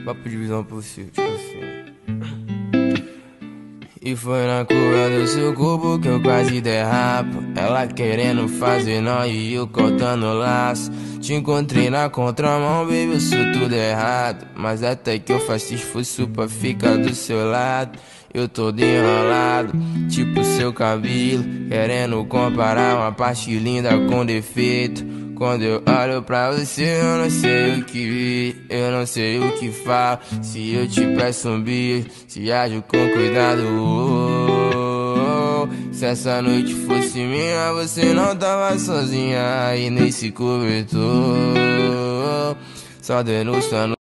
Papo de visão possível, tipo assim. E foi na curva do seu corpo que eu quase derrapo. Ela querendo fazer nó e eu cortando o laço. Te encontrei na contramão, baby, isso tudo errado. Mas até que eu faço esforço pra ficar do seu lado. Eu todo enrolado, tipo seu cabelo, querendo comparar uma parte linda com defeito. Quando eu olho pra você, eu não sei o que vi, eu não sei o que falo. Se eu te peço um beijo, se ajo com cuidado. Se essa noite fosse minha, você não tava sozinha aí nesse cobertor. Só denúncia no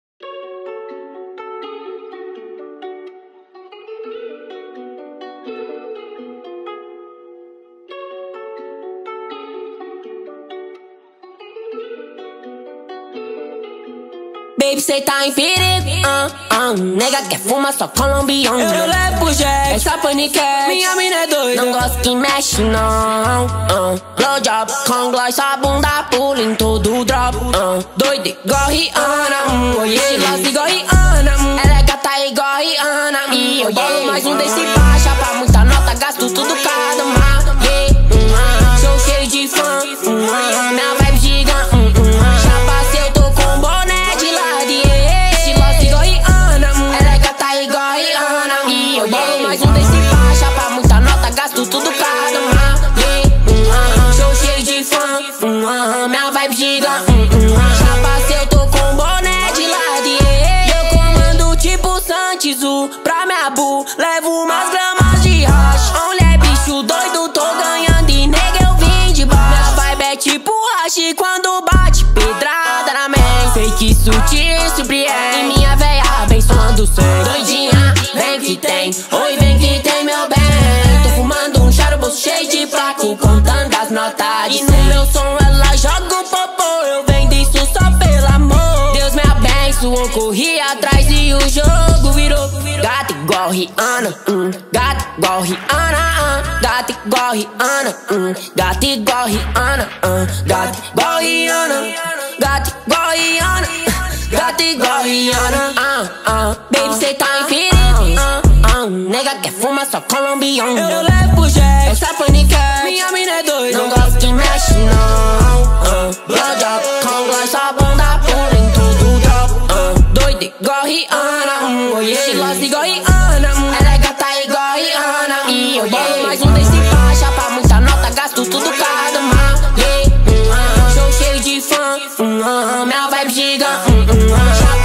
Baby, cê tá em perigo, nega quer fumar só colombiano. Eu levo pro jeito, essa paniquete, minha mina é doida. Não gosto que mexe não, blow job, com gloss, sua bunda pula em todo o drop. Doida igual Rihanna, estilosa igual Rihanna. Ela é gata igual Rihanna, e eu bolo mais um desse baixa. Pra muita nota, gasto tudo cada uma. Sou cheio de fã, minha vibe gigante. Tudo cada uma, show cheio de fã, minha vibe gigante. Chapa se eu tô com boné de lado, eu comando tipo Santizu pra minha bu, levo umas gramas de hash. Olha bicho doido, tô ganhando e nega eu vim de baixo. Minha vibe é tipo hash quando bate pedrada na mente. Sei que isso te surpreende, e minha véia abençoando cê. Doidinha, vem que tem, oi vem que tem meu bem. Cheio de placa, contando as notas. E no meu som ela joga o popô. Eu vendo isso só pelo amor. Deus me abençoou, corri atrás e o jogo virou. Gata igual Rihanna, gata igual Rihanna, gata igual Rihanna, gata igual Rihanna, gata igual Rihanna, gata igual Rihanna, gata igual Rihanna. Baby, cê tá em perigo, nega quer fumar só colombiano. Eu levo pro jeito, essa paniquete, minha mina é doida. Não gosto que mexe não, blow job, com gloss, sua bunda pula em tudo drop. Doida igual Rihanna, estilosa igual Rihanna. Ela é gata igual Rihanna, e eu bolo mais um desse baixa. Pra muita nota, gasto tudo cada uma. Show cheio de fã, minha vibe gigante.